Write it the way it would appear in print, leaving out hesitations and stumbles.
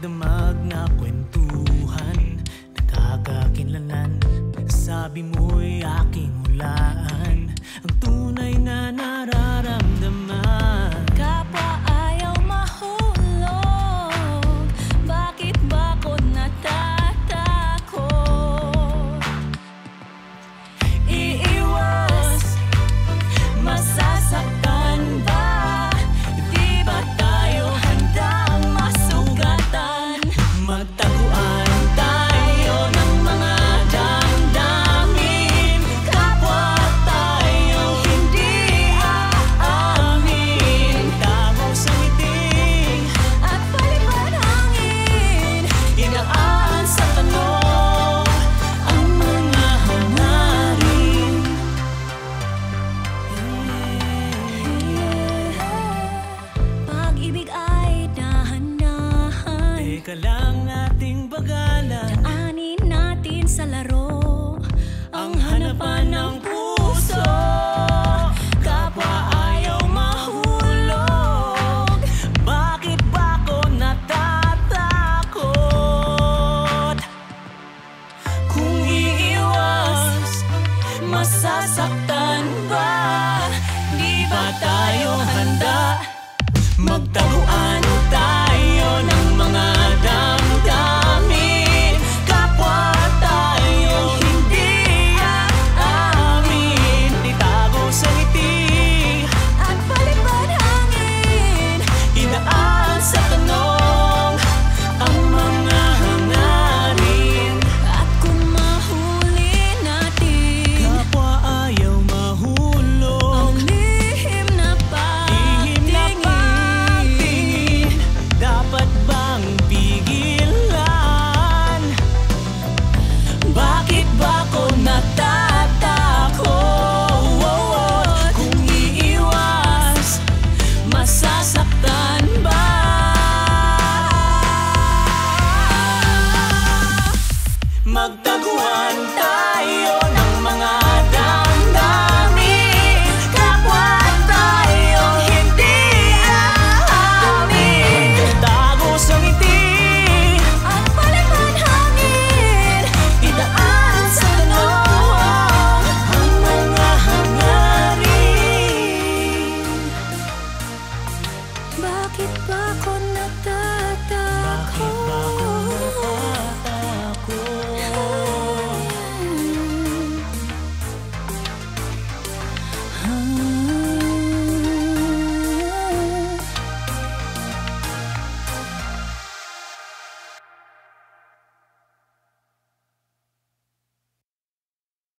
magdamag na kwentuhan, nakakakinlangan. Sabi mo'y aking hulaan ang tunay na nararamdaman. Kapwa ayaw mahulog, bakit ba ko natatakot? Iiwas, masasaktan ba? Di ba tayo handang masugatan? Magtaguan tayo ng mga damdamin, kapwa tayo hindi aamin. Tago sa ngiti At palipad hangin, inaan sa tanong ang mga hangarin. pag-ibig ay dahan-dahan. Teka lang ating bagalan, Daanin natin sa laro ang hanapan ng puso. Kapwa ayaw mahulog, bakit ba ko natatakot? Kung iiwas, masasaktan ba? Di ba tayo handa? Magtaguan tayo ng mga damdamin, kapwa tayo hindi aamin. Itago sa ngiti at palipad hangin. inaan sa tanong ang mga hangarin. At kung mahuli natin Kapwa ayaw mahulog, ang lihim na lihim na pagtingin, dapat bang pigilan? Bakit ba ko natatakot? Kung iiwas, masasaktan ba? Magtaguan tayo ng mga